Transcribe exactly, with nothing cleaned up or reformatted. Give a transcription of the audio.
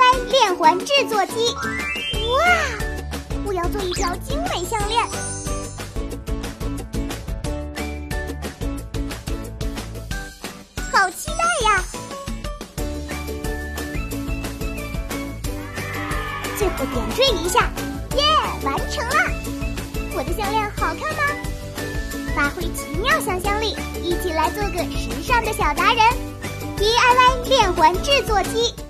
Y 链环制作机。哇！我要做一条精美项链。好期待呀！最后点缀一下，耶，完成了！我的项链好看吗？发挥奇妙想象力，一起来做个时尚的小达人。D I Y 链环制作机。